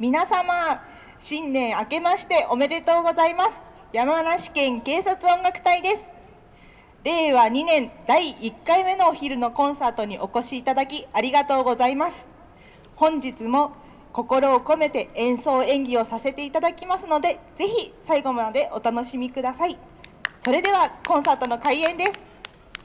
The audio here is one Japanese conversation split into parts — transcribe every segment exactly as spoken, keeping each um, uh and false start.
皆様、新年明けましておめでとうございます。山梨県警察音楽隊です。れいわにねんだいいっかいめのお昼のコンサートにお越しいただきありがとうございます。本日も心を込めて演奏演技をさせていただきますので、ぜひ最後までお楽しみください。それではコンサートの開演です。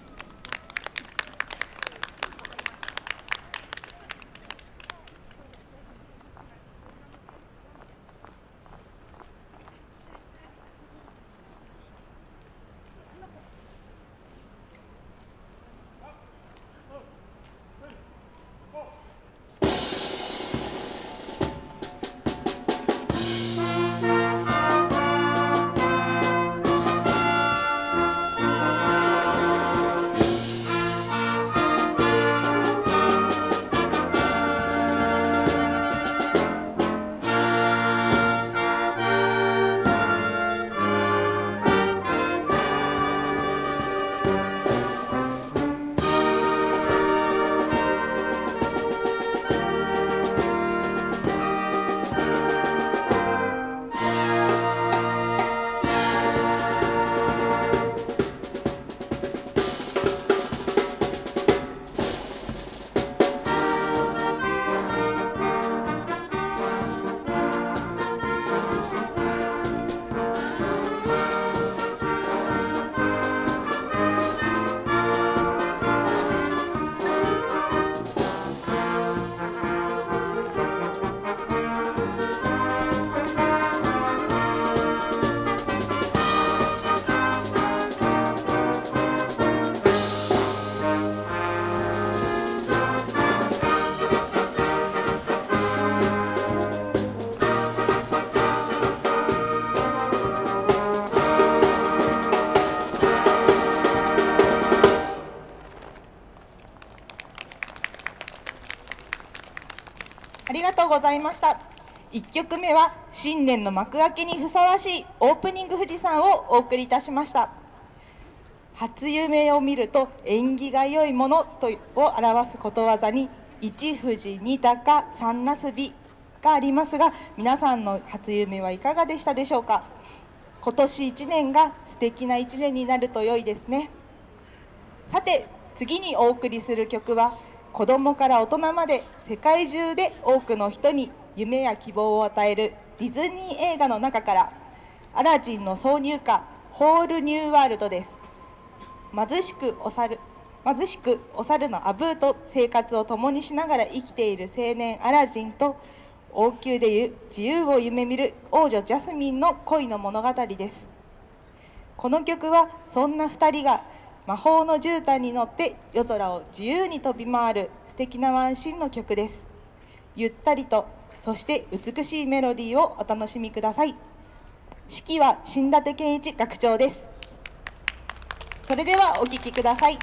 ありがとうございました。いっきょくめは新年の幕開けにふさわしいオープニング富士山をお送りいたしました。初夢を見ると縁起が良いものとを表すことわざに一富士二鷹三なすびがありますが、皆さんの初夢はいかがでしたでしょうか。今年いちねんが素敵ないちねんになると良いですね。さて次にお送りする曲は、子どもから大人まで世界中で多くの人に夢や希望を与えるディズニー映画の中からアラジンの挿入歌ホールニューワールドです。貧しくお猿貧しくお猿のアブーと生活を共にしながら生きている青年アラジンと王宮で自由を夢見る王女ジャスミンの恋の物語です。この曲はそんなふたりが魔法の絨毯に乗って夜空を自由に飛び回る素敵なワンシーンの曲です。ゆったりとそして美しいメロディーをお楽しみください。指揮は新舘健一学長です。それではお聴きください。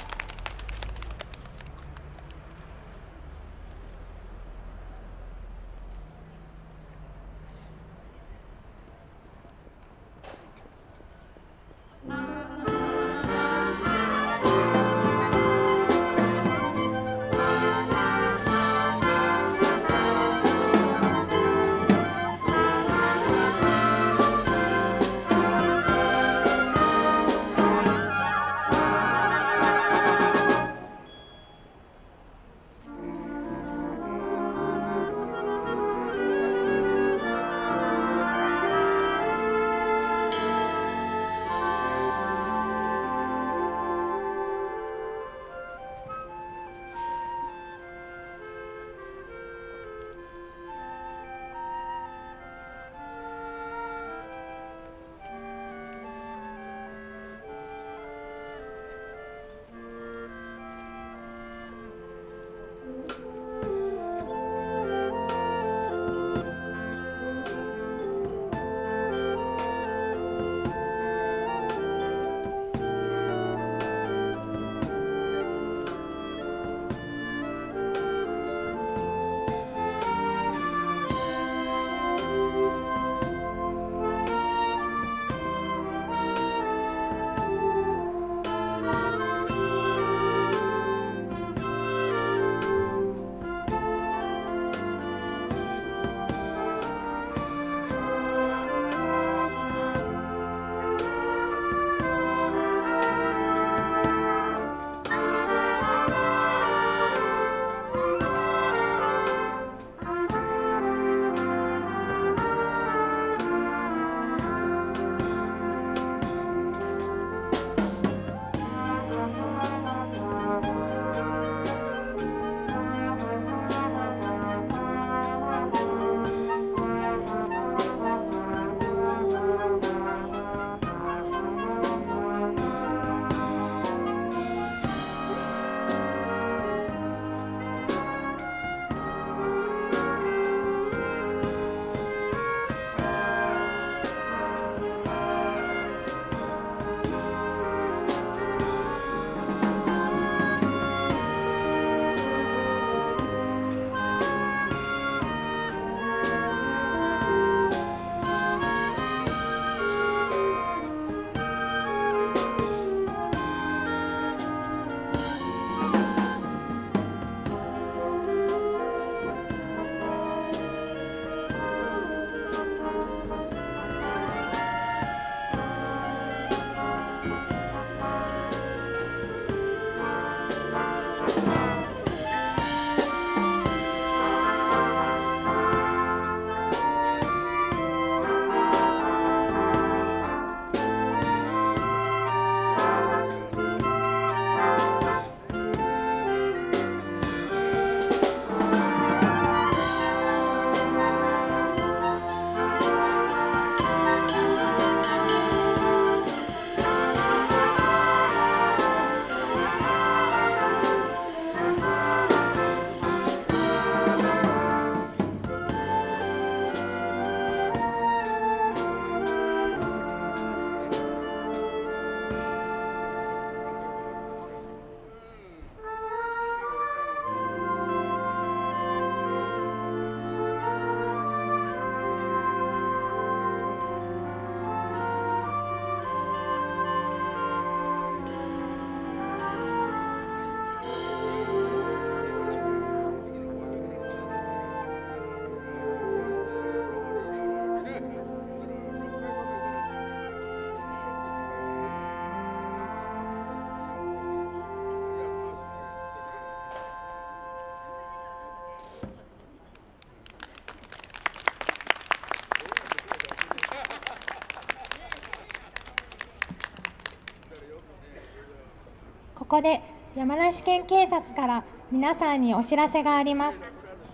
ここで山梨県警察から皆さんにお知らせがあります。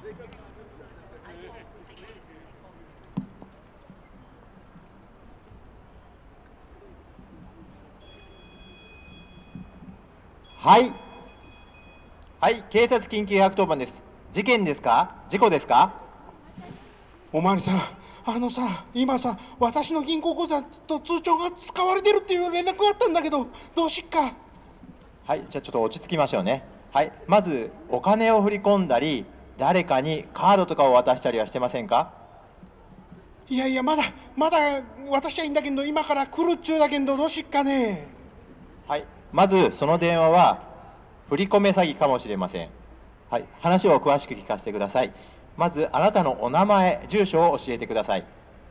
はい。はい、警察緊急ひゃくとおばんです。事件ですか？事故ですか？ おまわりさん、あのさ、今さ、私の銀行口座と通帳が使われてるっていう連絡があったんだけど、どうしっか。 はい、じゃあちょっと落ち着きましょうね。はい、まずお金を振り込んだり、誰かにカードとかを渡したりはしてませんか？ いやいや、まだ、まだ渡しちゃいいんだけど、今から来るっちゅうだけど、どうしっかね。 はい、まずその電話は振り込め詐欺かもしれません。はい、話を詳しく聞かせてください。まずあなたのお名前、住所を教えてください。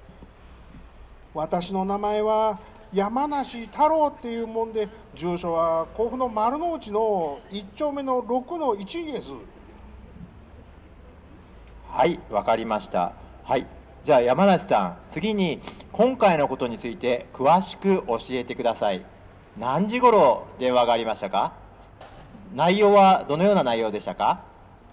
私の名前は山梨太郎っていうもんで、住所は甲府の丸の内のいっ丁目のろくのいちです。 はい、わかりました。はい、じゃあ山梨さん、次に今回のことについて詳しく教えてください。何時頃電話がありましたか？内容はどのような内容でしたか？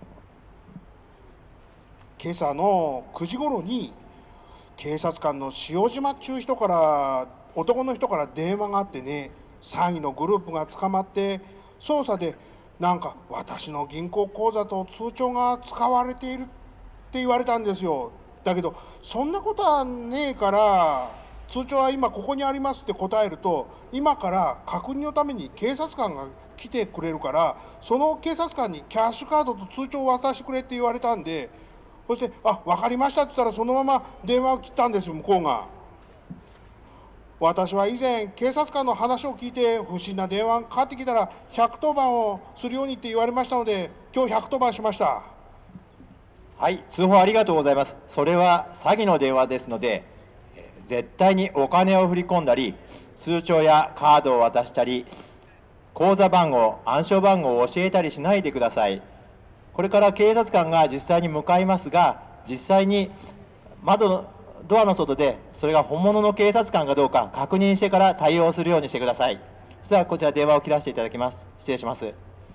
今朝のくじ頃に警察官の塩島っちゅう人から男の人から電話があってね、詐欺のグループが捕まって捜査でなんか私の銀行口座と通帳が使われているって言われたんですよ。だけどそんなことはねえから、通帳は今ここにありますって答えると、今から確認のために警察官が来てくれるから、その警察官にキャッシュカードと通帳を渡してくれって言われたんで、そして「あ、分かりました」って言ったらそのまま電話を切ったんですよ、向こうが。私は以前警察官の話を聞いて不審な電話がかかってきたらひゃくとおばんをするようにって言われましたので、今日ひゃくとおばんしました。 はい、通報ありがとうございます。それは詐欺の電話ですので、絶対にお金を振り込んだり、通帳やカードを渡したり、口座番号、暗証番号を教えたりしないでください。これから警察官が実際に向かいますが、実際に窓のドアの外でそれが本物の警察官かどうか確認してから対応するようにしてください。それではこちら電話を切らせていただきます。失礼します。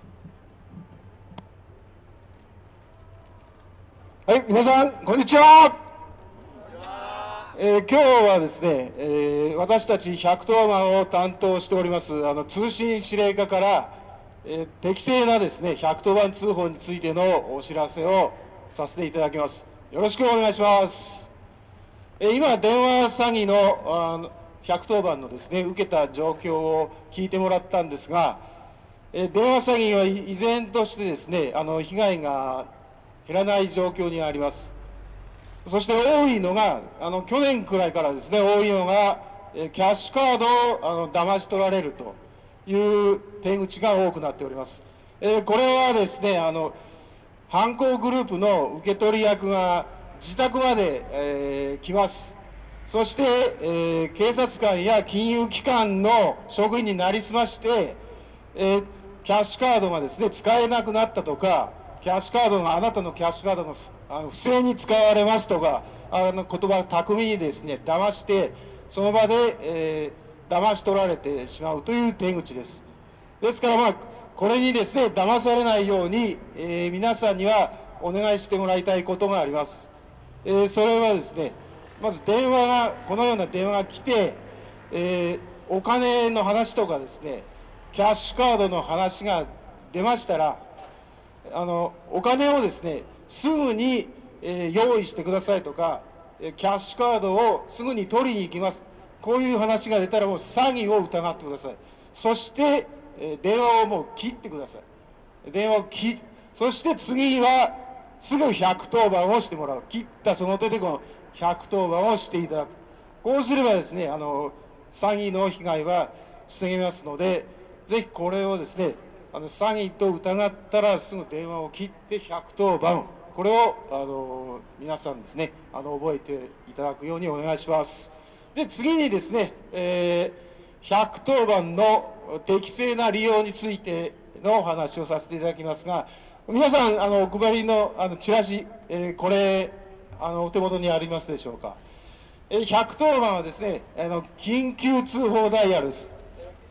はい、皆さんこんにちは。えー、今日はですね、えー、私たちひゃくとおばんを担当しておりますあの通信指令課から、えー、適正なですねひゃくとおばん通報についてのお知らせをさせていただきます。よろしくお願いします。えー、今電話詐欺のあのひゃくとおばんのですね受けた状況を聞いてもらったんですが、えー、電話詐欺は依然としてですねあの被害が減らない状況にあります。そして多いのが、あの去年くらいからですね、多いのが、えキャッシュカードをあの騙し取られるという手口が多くなっております。えー、これはですね、あの犯行グループの受け取り役が自宅まで、えー、来ます。そして、えー、警察官や金融機関の職員になりすまして、えー、キャッシュカードがですね使えなくなったとか、キャッシュカードがあなたのキャッシュカードがあの不正に使われますとか、あの言葉を巧みにですね騙して、その場で、えー、騙し取られてしまうという手口です。ですから、まあ、これにですね騙されないように、えー、皆さんにはお願いしてもらいたいことがあります。えー、それはですね、まず電話が、このような電話が来て、えー、お金の話とかですね、キャッシュカードの話が出ましたら、あのお金をですねすぐに、えー、用意してくださいとか、キャッシュカードをすぐに取りに行きます、こういう話が出たらもう詐欺を疑ってください。そして、えー、電話をもう切ってください。電話を切、そして次はすぐひゃくとおばんをしてもらう。切ったその手でこのひゃくとおばんをしていただく。こうすればですね、あの詐欺の被害は防げますので、ぜひこれをですね、あの詐欺と疑ったらすぐ電話を切ってひゃくとおばん、これをあの皆さんですねあの覚えていただくようにお願いします。で次にですね、えー、ひゃくとおばんの適正な利用についてのお話をさせていただきますが、皆さんあのお配りのあのチラシ、えー、これあのお手元にありますでしょうか。えー、ひゃくとおばんはですねあの緊急通報ダイヤルです。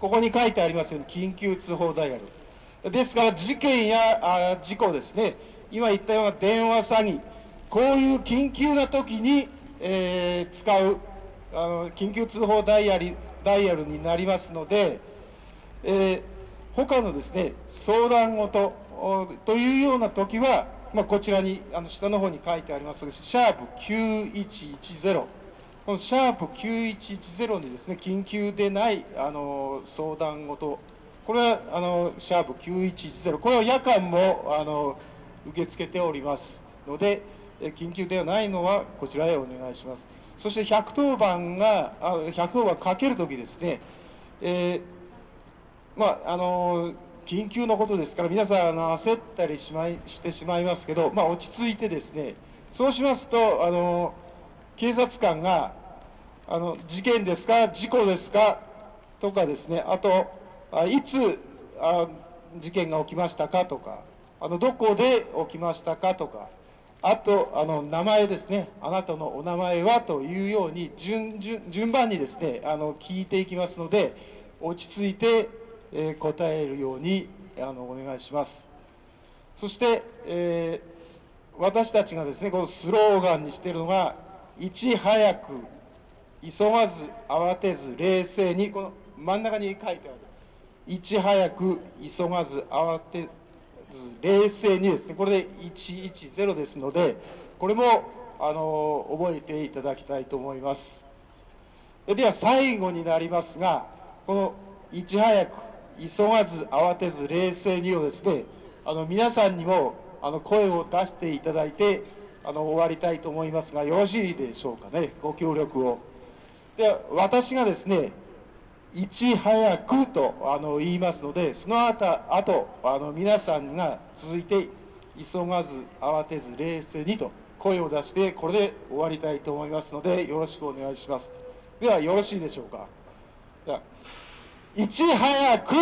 ここに書いてありますように緊急通報ダイヤルですから、事件やあ事故ですね、今言ったような電話詐欺、こういう緊急な時に、えー、使うあの緊急通報ダイヤルダイヤルになりますので、えー、他のですね相談事というような時は、まあ、こちらにあの下の方に書いてありますが、シャープきゅういちいちゼロ、このシャープきゅういちいちゼロにですね、緊急でないあの相談事、これはあのシャープきゅういちいちゼロ、これは夜間もあの受け付けておりますので、緊急ではないのはこちらへお願いします。そしてひゃくとおばんが、あひゃくとおばんかけるときですね、えーまあ、あの緊急のことですから、皆さんあの焦ったりしまいしてしまいますけど、まあ、落ち着いてですね、そうしますと、あの警察官があの事件ですか、事故ですかとかですね、あと、あいつあ事件が起きましたかとか、あのどこで起きましたかとか、あとあの名前ですね、あなたのお名前はというように順順順番にですねあの聞いていきますので、落ち着いて、えー、答えるようにあのお願いします。そして、えー、私たちがですねこのスローガンにしているのが、いち早く、急がず、慌てず、冷静に、この真ん中に書いてある、いち早く、急がず、慌てず、冷静にですね、これでいちいちゼロですので、これもあの覚えていただきたいと思います。では最後になりますが、このいち早く、急がず、慌てず、冷静にをですね、あの皆さんにもあの声を出していただいてあの終わりたいと思いますが、よろしいでしょうかね、ご協力を。では私がですね、いち早くとあの言いますので、そのあとあとあの皆さんが続いて、急がず、慌てず、冷静にと声を出して、これで終わりたいと思いますので、よろしくお願いします。ではよろしいでしょうか。ではいち早く、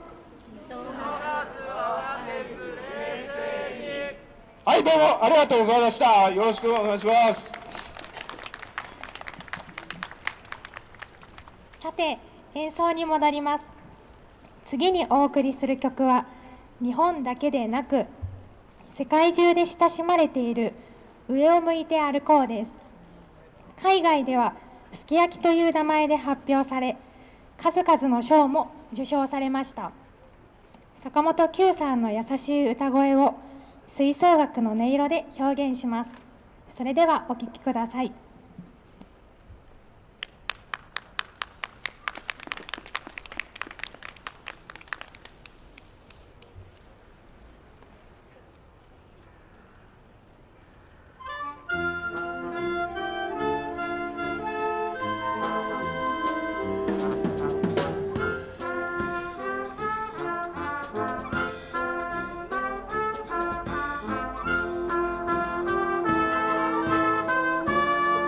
はい、どうもありがとうございました。よろしくお願いします。 さて、演奏に戻ります。次にお送りする曲は、日本だけでなく世界中で親しまれている上を向いて歩こうです。海外ではすき焼きという名前で発表され、数々の賞も受賞されました。坂本九さんの優しい歌声を吹奏楽の音色で表現します。それではお聴きください。 「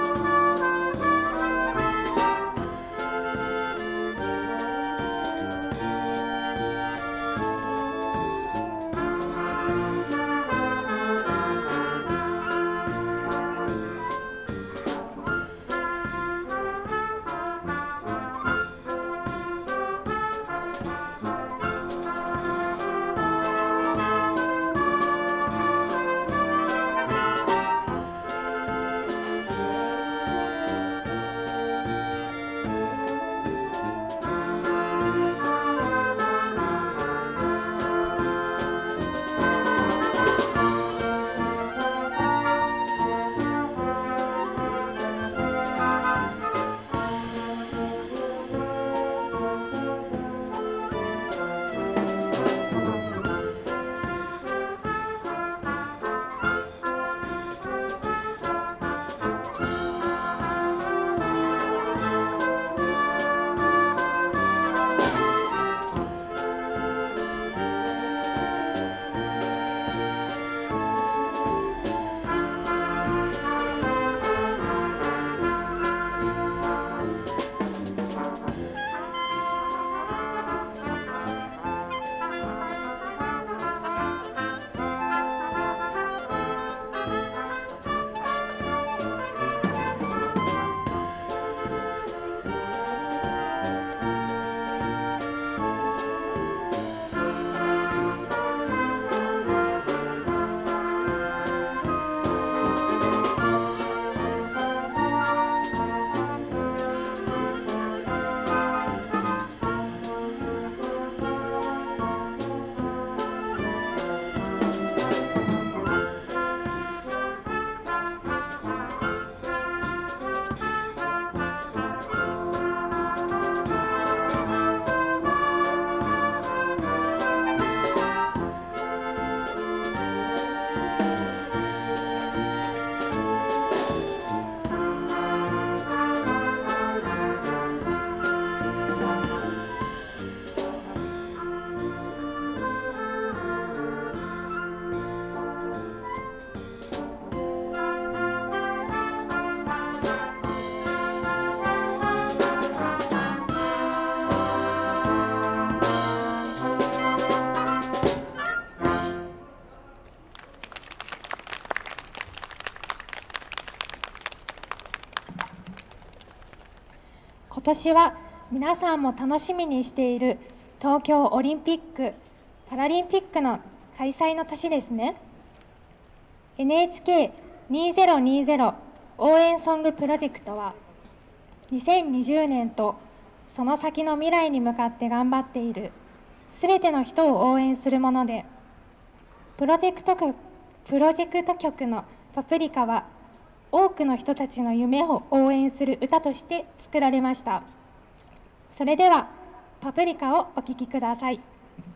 今年は皆さんも楽しみにしている東京オリンピック・パラリンピックの開催の年ですね。 エヌエイチケーにせんにじゅう 応援ソングプロジェクトはにせんにじゅうねんとその先の未来に向かって頑張っているすべての人を応援するもので、プロジェクト曲、プロジェクト曲のパプリカは多くの人たちの夢を応援する歌として作られました。それではパプリカをお聴きください。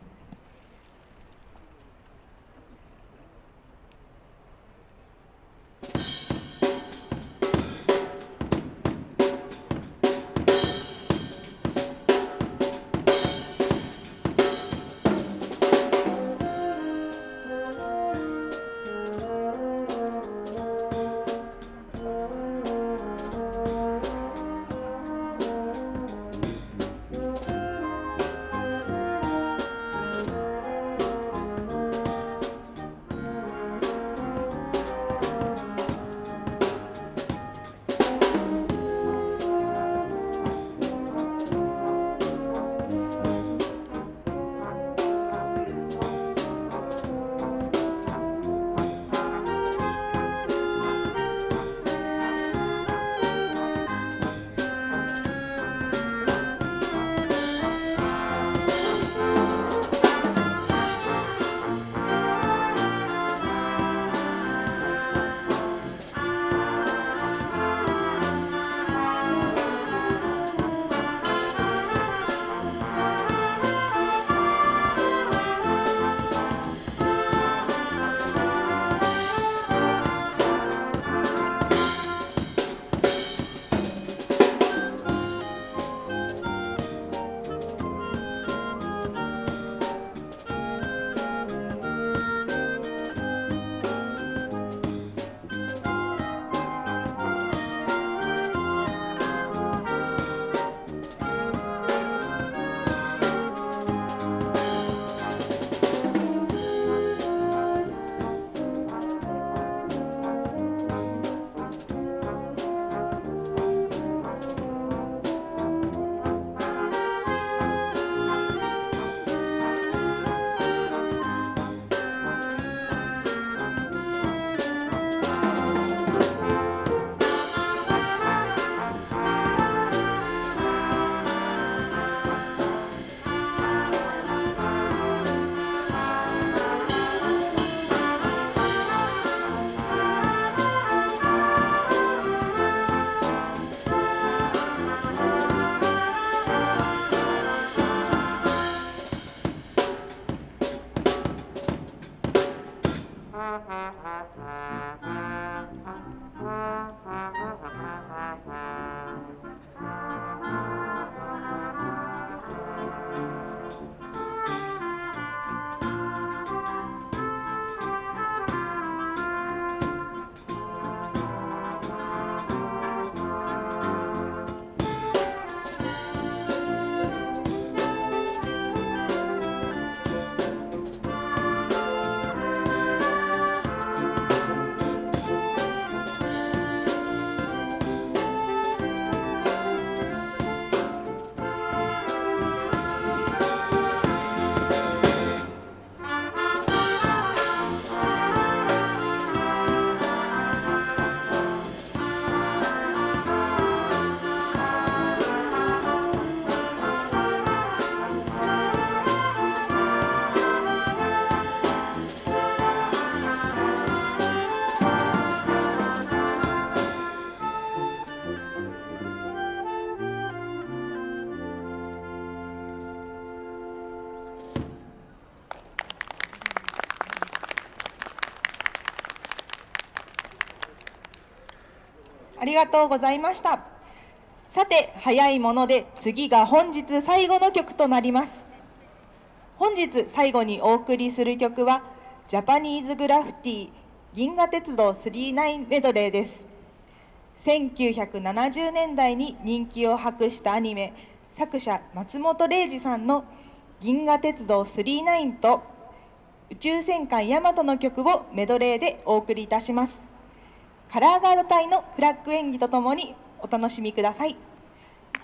ありがとうございました。さて、早いもので次が本日最後の曲となります。本日最後にお送りする曲はジャパニーズグラフィティ銀河鉄道さんじゅうきゅうメドレーです。せんきゅうひゃくななじゅうねんだいに人気を博したアニメ作者松本零士さんの銀河鉄道さんじゅうきゅうと宇宙戦艦ヤマトの曲をメドレーでお送りいたします。カラーガード隊のフラッグ演技とともにお楽しみください。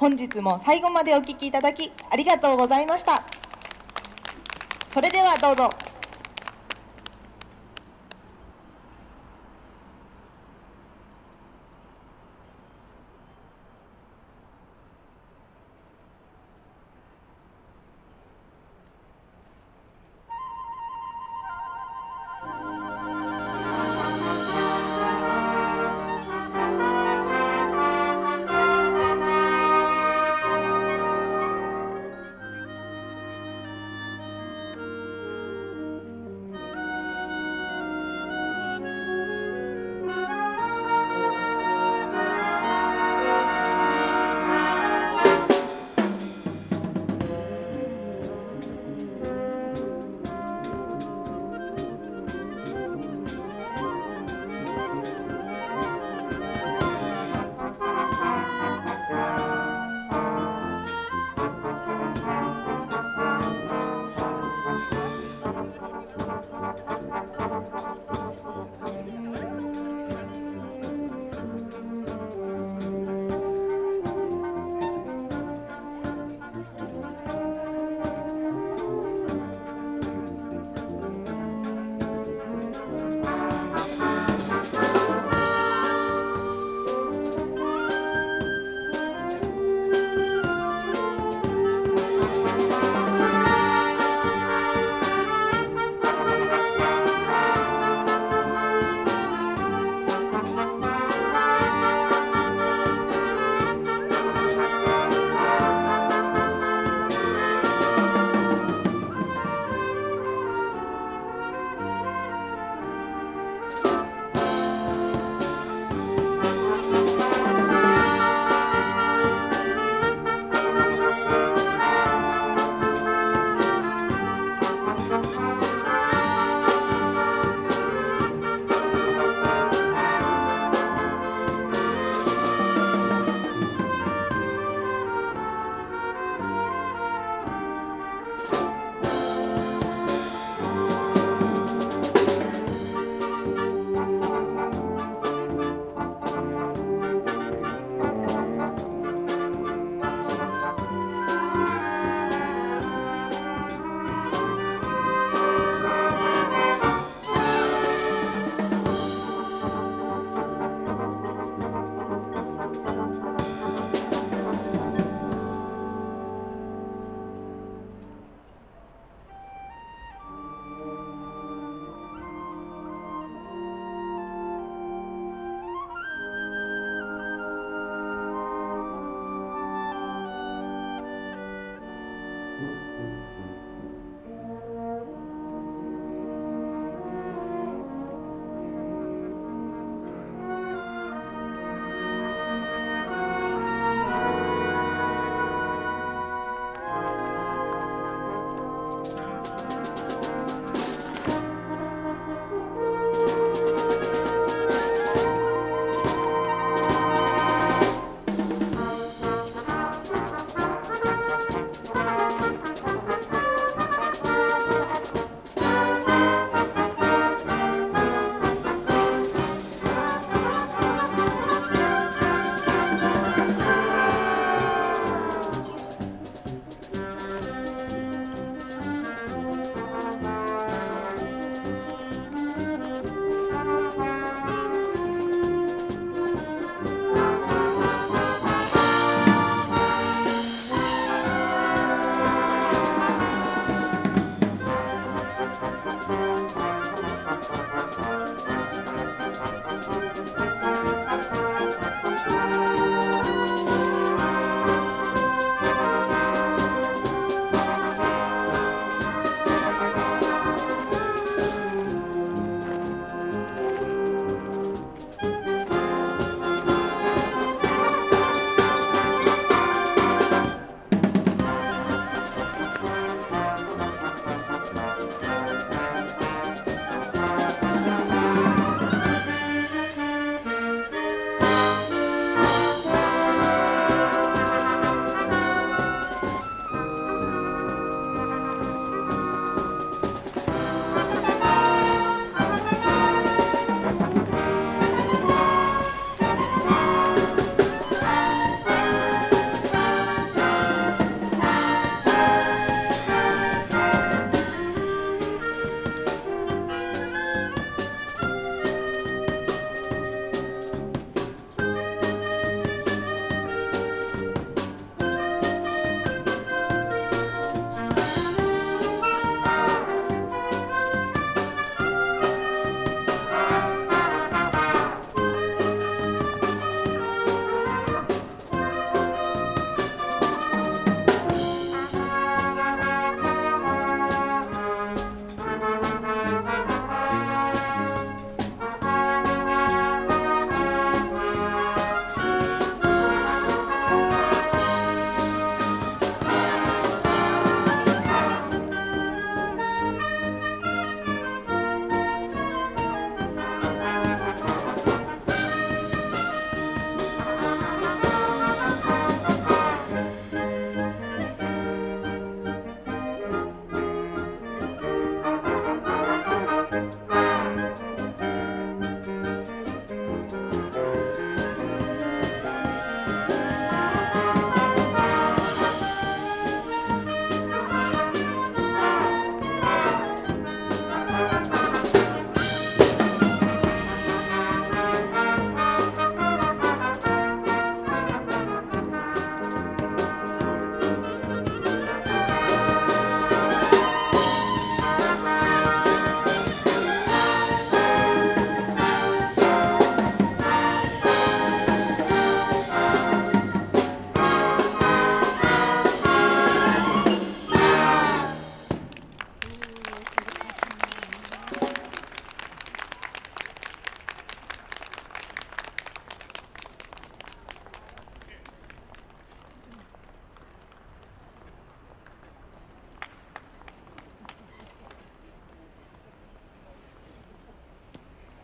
本日も最後までお聞きいただきありがとうございました。それではどうぞ。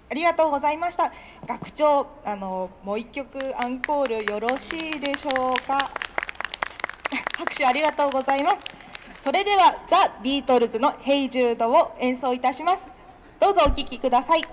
ありがとうございました。学長、あのもう一曲アンコールよろしいでしょうか。拍手ありがとうございます。それではザ・ビートルズのヘイジュードを演奏いたします。どうぞお聴きください。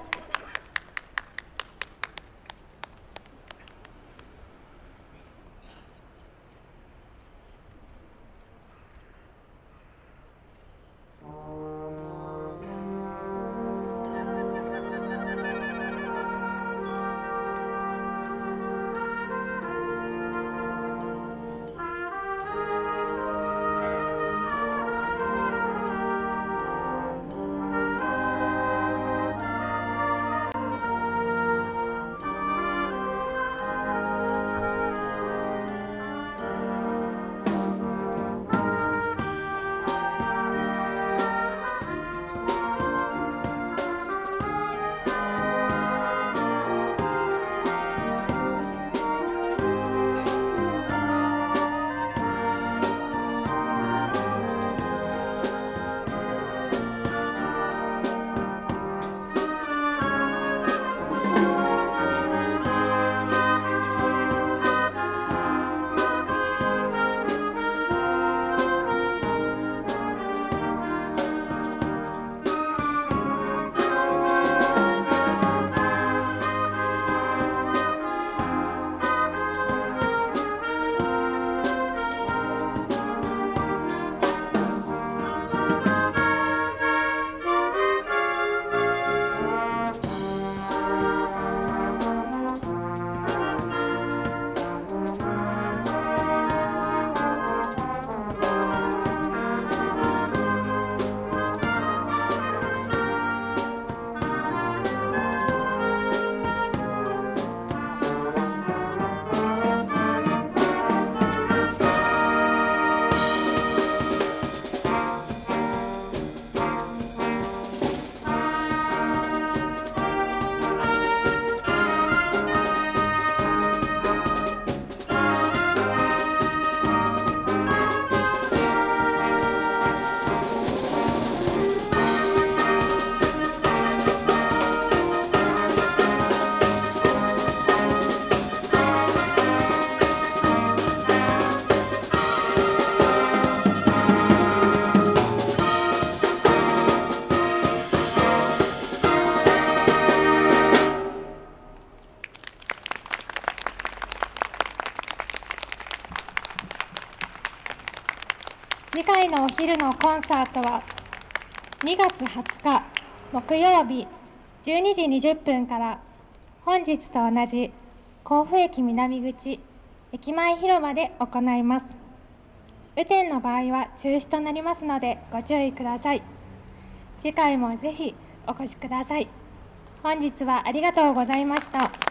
次回のお昼のコンサートはにがつはつか木曜日じゅうにじにじゅっぷんから本日と同じ甲府駅南口駅前広場で行います。雨天の場合は中止となりますのでご注意ください。次回もぜひお越しください。本日はありがとうございました。